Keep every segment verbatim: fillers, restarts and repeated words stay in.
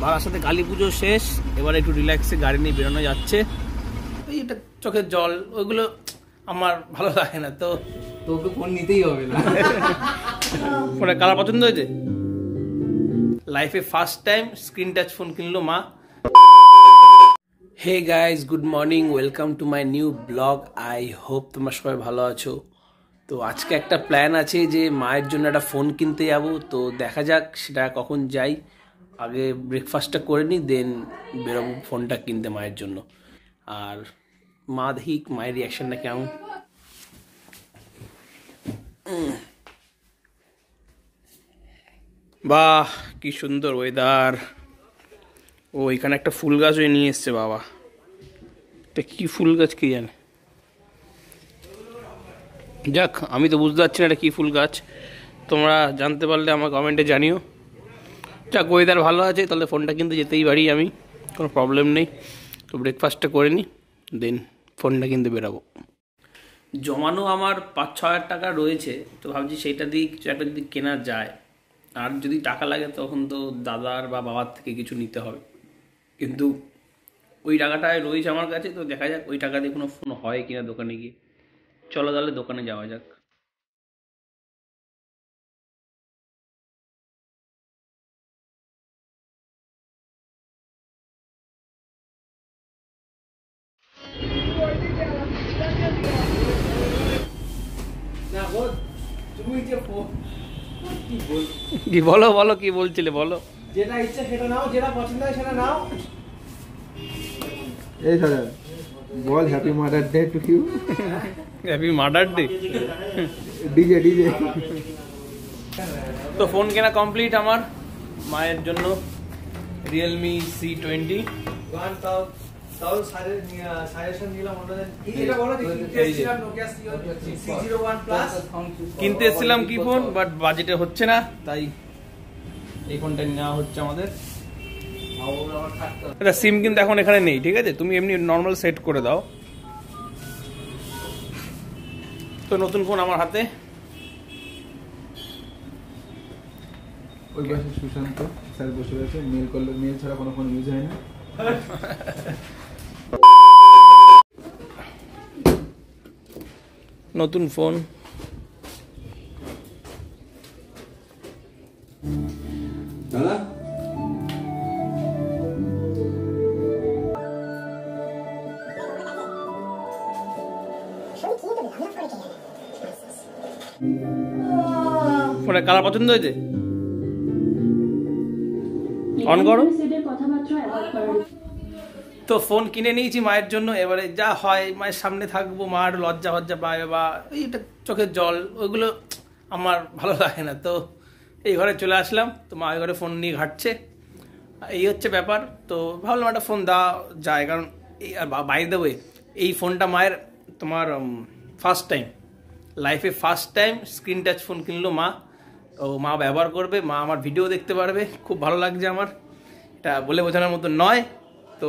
বারাসাতে কালী পুজো শেষ, এবার একটু রিল্যাক্সে গাড়ি নিয়ে বেরোনো যাচ্ছে। এইটা চোখের জল, ওইগুলো আমার ভালো লাগে না, তো তোকে ফোন নিতেই হবে না। ফোনের কালার পছন্দ হয়েছে। লাইফে first time screen touch phone কিনলো মা। Hey guys, good morning, welcome to my new blog. I hope তোমরা সবাই ভালো আছো। তো আজকে একটা প্ল্যান আছে যে মায়ের জন্য একটা ফোন কিনতে যাব, তো দেখা যাক সেটা কখন যাই। আগে ব্রেকফাস্টটা করে নিই, দেন বেরোবো ফোনটা কিনতে মায়ের জন্য। আর মা দেখি মায়ের রিয়াকশনটা কেমন। বাহ, কি সুন্দর ওয়েদার। ও এখানে একটা ফুল গাছও নিয়ে এসছে বাবা। এটা কি ফুল গাছ কি জানে। যাক, আমি তো বুঝতে পারছি না এটা কি ফুল গাছ। তোমরা জানতে পারলে আমার কমেন্টে জানিও। যাক, ওয়েদার ভালো আছে, তাহলে ফোনটা কিনতে যেতেই পারি আমি, কোনো প্রবলেম নেই। তো ব্রেকফাস্টটা করে নিই, দেন ফোনটা কিনতে বেরাবো। জমানো আমার পাঁচ ছ হাজার টাকা রয়েছে, তো ভাবছি সেইটা দিয়ে কিছু একটা যদি কেনা যায়। আর যদি টাকা লাগে তখন তো দাদার বা বাবার থেকে কিছু নিতে হবে, কিন্তু ওই টাকাটায় রয়েছে আমার কাছে। তো দেখা যাক ওই টাকা দিয়ে কোনো ফোন হয় কিনা দোকানে গিয়ে। চলো তাহলে দোকানে যাওয়া যাক। কি বলো বলো, কি বলছিলে বলো। যেটা ইচ্ছা সেটা নাও, যেটা পছন্দ হয় সেটা নাও। এই স্যার বল happy mother day to you. Happy mother day. DJ DJ. তো ফোন কেনা কমপ্লিট আমার মায়ের জন্য, রিয়েলমি সি টোয়েন্টি। কিনতে এসেছিলাম কি ফোন, বাট বাজেটে হচ্ছে না, তাই এই ফোনটা নেওয়া হচ্ছে আমাদের। এটা সিম কিন্তু এখন এখানে নেই, ঠিক আছে, তুমি এমনি নর্মাল সেট করে দাও। তো নতুন ফোন আমার হাতে। ওই পাশে সুশান্ত স্যার বসে আছে, মেল করলে মেল ছাড়া কোনো ফোন ইউজ হয় না। নতুন ফোন। দাদা ফোনের কালার পছন্দ হয়েছে। অন করো। তো ফোন কিনে নিয়েছি মায়ের জন্য। এবারে যা হয়, মায়ের সামনে থাকবো, মার লজ্জা হজ্জা পাবে বা এইটা চোখের জল, ওইগুলো আমার ভালো লাগে না। তো এই ঘরে চলে আসলাম, তো মা ওই ঘরে ফোন নিয়ে ঘাটছে, এই হচ্ছে ব্যাপার। তো ভাবলাম একটা ফোন দেওয়া যায়, কারণ এই আর বাইরে দেবো। এই ফোনটা মায়ের তোমার ফার্স্ট টাইম লাইফে first time screen touch phone কিনলো মা। ও মা ব্যবহার করবে, মা আমার ভিডিও দেখতে পারবে, খুব ভালো লাগছে আমার। এটা বলে বোঝানোর মতো নয়। তো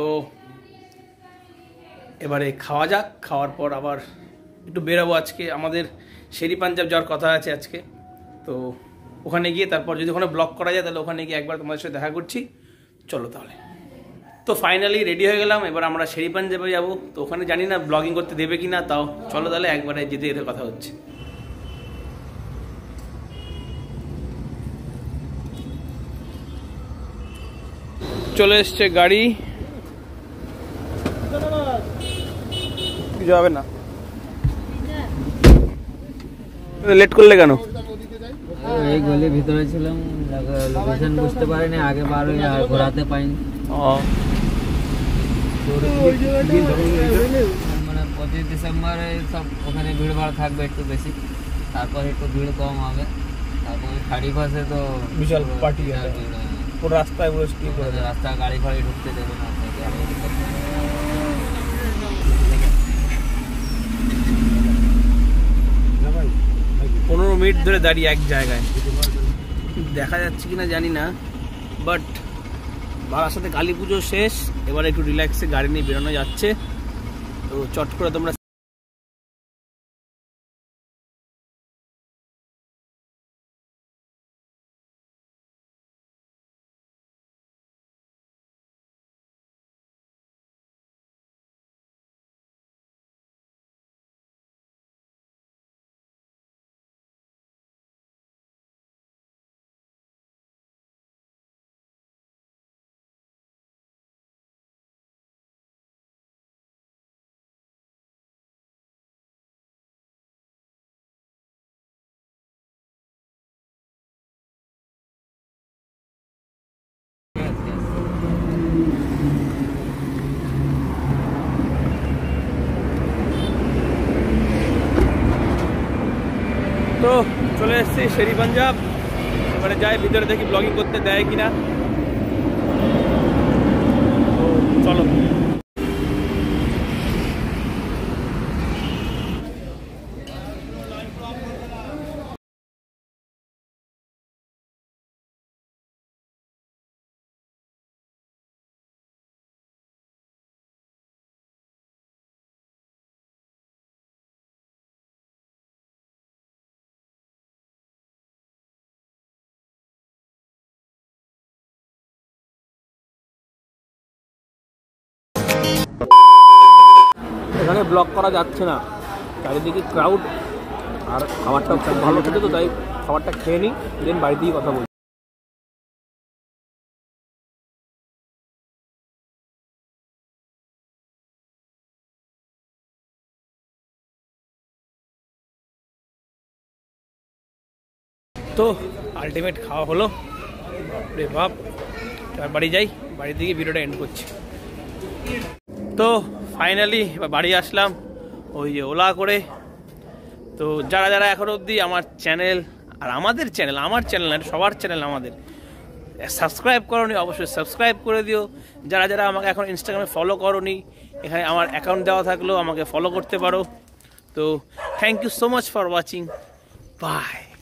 এবারে খাওয়া যাক, খাওয়ার পর আবার একটু বেরোবো। আজকে আমাদের শেরি পাঞ্জাব যাওয়ার কথা আছে আজকে, তো ওখানে গিয়ে তারপর যদি ওখানে ব্লগ করা যায় তাহলে ওখানে গিয়ে একবার তোমাদের সাথে দেখা করছি। চলো তাহলে। তো ফাইনালি রেডি হয়ে গেলাম, এবার আমরা শেরি পাঞ্জাবে যাবো। তো ওখানে জানি না ব্লগিং করতে দেবে কি না, তাও চলো তাহলে একবারে যেতে যেতে কথা হচ্ছে। চলে এসছে গাড়ি, কিছু হবে না। লেট করলে কেন? এই গলির ভিতরে ছিলাম, লোকেশন বুঝতে পারিনি, আগে বার হয়ে আর ঘোরাতে পাইনি। মানে পঁচিশ ডিসেম্বরে সব ওখানে ভিড় ভাড় থাকবে একটু বেশি, তারপর একটু ভিড় কম হবে। তারপর থার্টি ফার্স্টে তো বিশাল পার্টি আছে, পুরো রাস্তায় পুরো স্কিপ করে দেবে, রাস্তা গাড়ি ফাড়ি ঢুকতে দেবে না। পনেরো মিনিট ধরে দাঁড়িয়ে এক জায়গায়, দেখা যাচ্ছে কিনা জানি না, বাট বারাসাতে কালী পুজো শেষ, এবার একটু রিল্যাক্সে গাড়ি নিয়ে বেরোনো যাচ্ছে। তো চট করে তোমরা চলে এসেছি শেরি পাঞ্জাব, এবারে যাই ভিতরে দেখি ব্লগিং করতে দেয় কিনা। তো চলো। এখানে ব্লগ করা যাচ্ছে না, চারিদিকে ক্রাউড, আর খাবারটা খুব ভালো খেতে, তো তাই খাবারটা খেয়ে নিই, দেন বাড়ি দিয়ে কথা বলি। তো আলটিমেট খাওয়া হলো রে বাপ, এবার বাড়ি যাই, বাড়ি থেকে ভিডিওটা এন্ড করছি। তো ফাইনালি বাড়ি আসলাম ওই যে ওলা করে। তো যারা যারা এখনো অবধি আমার চ্যানেল, আর আমাদের চ্যানেল, আমার চ্যানেল না, সবার চ্যানেল আমাদের, সাবস্ক্রাইব করোনি অবশ্যই সাবস্ক্রাইব করে দিও। যারা যারা আমাকে এখন ইনস্টাগ্রামে ফলো করোনি, এখানে আমার অ্যাকাউন্ট দেওয়া থাকলেও আমাকে ফলো করতে পারো। তো thank you so much for watching, by.